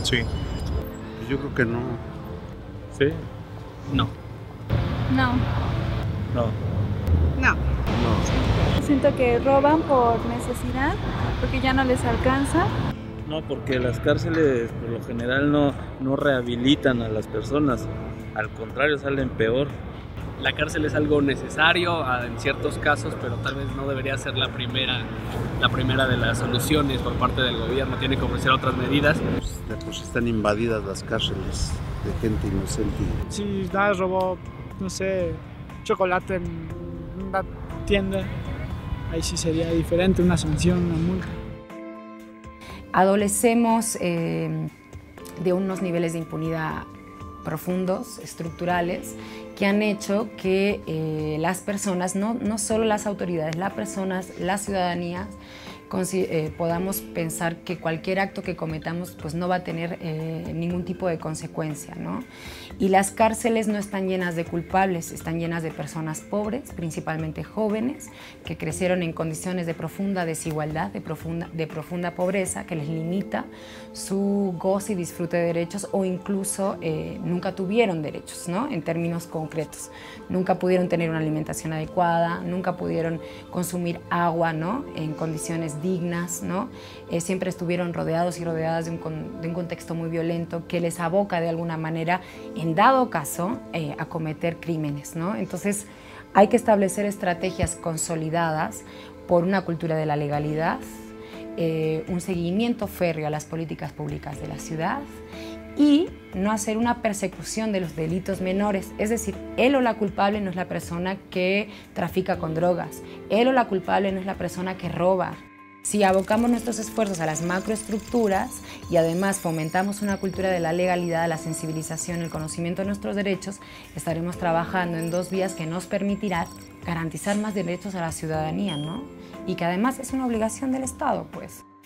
Sí. Pues yo creo que no. ¿Sí? No. No. No. No. No. Siento que roban por necesidad, porque ya no les alcanza. No, porque las cárceles por lo general no rehabilitan a las personas, al contrario, salen peor. La cárcel es algo necesario en ciertos casos, pero tal vez no debería ser la primera de las soluciones por parte del gobierno. Tiene que ofrecer otras medidas. Pues están invadidas las cárceles de gente inocente. Si nadie robó, no sé, chocolate en una tienda, ahí sí sería diferente, una sanción, una multa. Adolecemos de unos niveles de impunidad profundos, estructurales, que han hecho que las personas, no solo las autoridades, las personas, las ciudadanías, podamos pensar que cualquier acto que cometamos pues no va a tener ningún tipo de consecuencia, ¿no? Y las cárceles no están llenas de culpables, están llenas de personas pobres, principalmente jóvenes, que crecieron en condiciones de profunda desigualdad, de profunda pobreza, que les limita su goce y disfrute de derechos, o incluso nunca tuvieron derechos, ¿no? En términos concretos. Nunca pudieron tener una alimentación adecuada, nunca pudieron consumir agua, ¿no? En condiciones dignas, ¿no? Siempre estuvieron rodeados y rodeadas de un contexto muy violento que les aboca de alguna manera, en dado caso, a cometer crímenes, ¿no? Entonces hay que establecer estrategias consolidadas por una cultura de la legalidad, un seguimiento férreo a las políticas públicas de la ciudad y no hacer una persecución de los delitos menores. Es decir, él o la culpable no es la persona que trafica con drogas, él o la culpable no es la persona que roba. Si abocamos nuestros esfuerzos a las macroestructuras y además fomentamos una cultura de la legalidad, la sensibilización, el conocimiento de nuestros derechos, estaremos trabajando en dos vías que nos permitirán garantizar más derechos a la ciudadanía, ¿no? Y que además es una obligación del Estado, pues.